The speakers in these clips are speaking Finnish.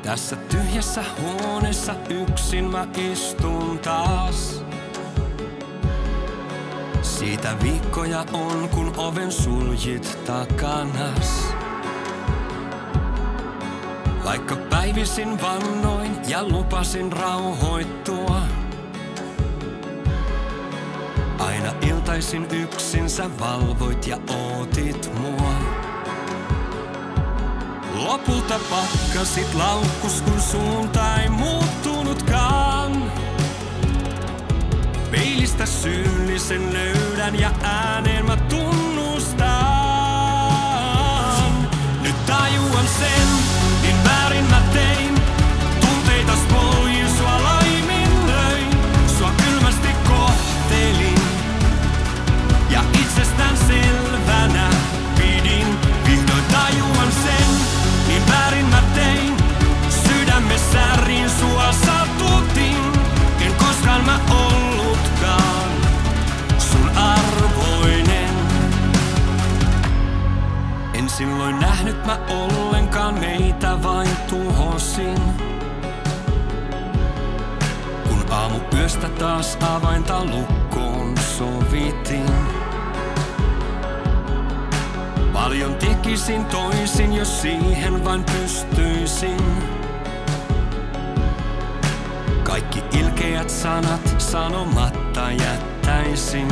Tässä tyhjässä huoneessa yksin mä istun taas. Siitä viikkoja on, kun oven suljit takanas. Vaikka päivisin vannoin ja lupasin rauhoittua, aina iltaisin yksin sä valvoit ja ootit mua. Lopulta pakkasit laukkus, kun suunta ei muuttunutkaan. Peilistä syyllisen löydän ja ääneen mä tunnustan. Nyt tajuan sen, niin väärin mä tein. Tunteita spoljin, sua laiminlöin. Sua kylmästi kohtelin ja itsestään selvänä pidin. Vihdoin tajuan sen, niin väärin mä tein. Sydämessä rin sua satutin. En koskaan mä ollutkaan sun arvoinen. En silloin nähnyt mä ollenkaan, meitä vain tuhosin. Kun aamuyöstä taas avainta lukkoon sovitin. Paljon tekisin toisin, jos siihen vain pystyisin. Kaikki ilkeät sanat sanomatta jättäisin.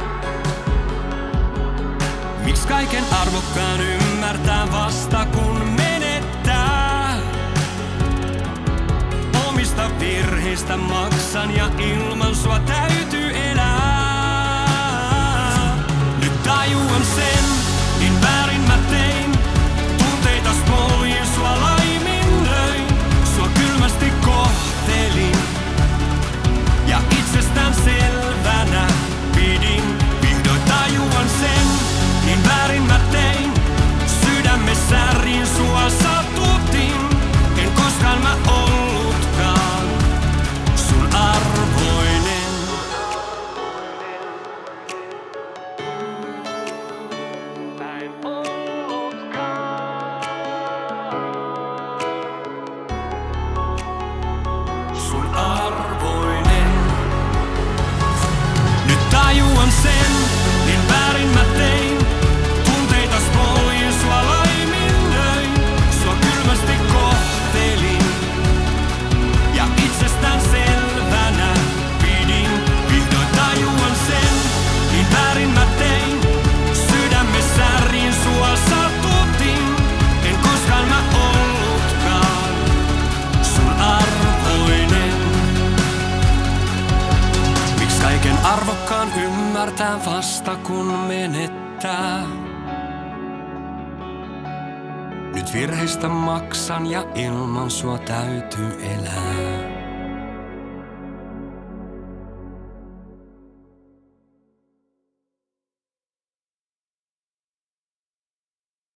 Miks kaiken arvokkaan ymmärtää vasta kun menettää? Omista virheistä maksan ja ilman sua täytyy elää. Nyt tajuan sen, niin väärin mä tein. Tunteita spoljin, sua laiminlöin. Sua kylmästi kohtelin ja itsestään selvänä pidin. Vihdoin tajuan sen, niin väärin mä tein. Sydämessä rin sua satutin. En koskaan mä ollutkaan sun arvoinen. Mä en ollutkaan sun arvoinen. Nyt tajuan sen, niin väärin mä tein. Tunteita spoljin, sua laiminlöin. Sua kylmästi kohtelin ja itsestään selvänä pidin. Vihdoin tajuan sen, niin väärin mä tein. Sydämessä rin sua satutin. En koskaan mä ollutkaan sun arvoinen. Miks kaiken arvokkaan ymmärtää vasta kun menettää? Nyt virheistä maksan ja ilman sua täytyy elää.